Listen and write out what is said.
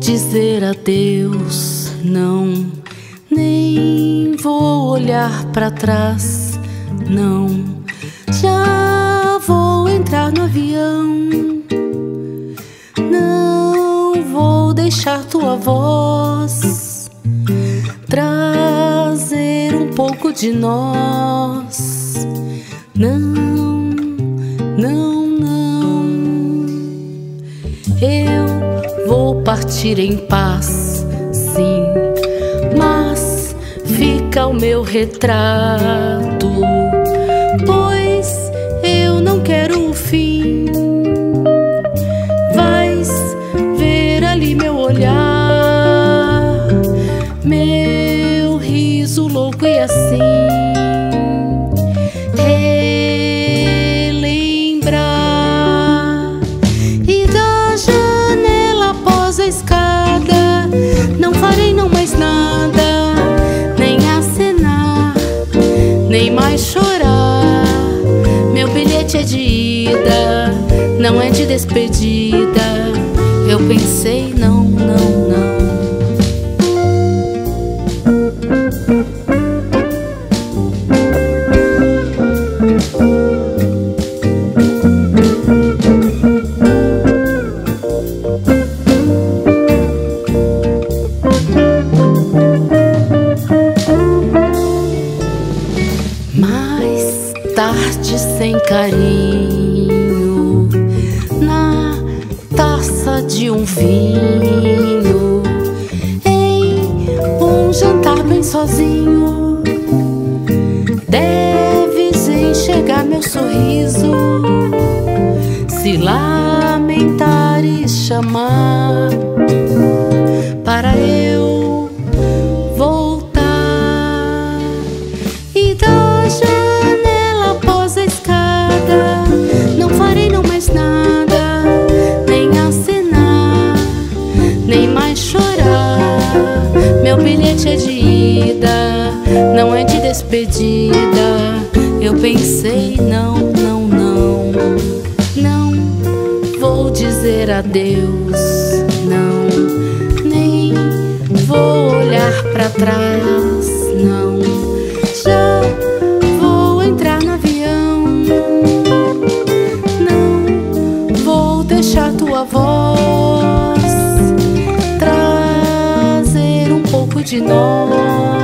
dizer adeus, não, nem vou olhar pra trás, não. Já vou entrar no avião, não vou deixar tua voz trazer um pouco de nós, não, não, não. Eu vou partir em paz, sim, mas fica o meu retrato, pois eu não quero o fim. Vais ver ali meu olhar, meu riso louco e assim relembrar. E da janela após a escada não farei não mais nada, nem acenar, nem mais chorar. Meu bilhete é de ida, não é de despedida. Eu pensei não, não, não. Mais tarde sem carinho, na taça de um vinho, em um jantar bem sozinho, deves enxergar meu sorriso, se lamentar e chamar para eu voltar. E da janela após a escada não farei não mais nada, nem acenar, nem mais chorar. Meu bilhete é de ida, não é de despedida. Eu pensei não, não, não. Não vou dizer adeus, não, nem vou olhar pra trás, não. Já vou entrar no avião, não vou deixar tua voz trazer um pouco de nós.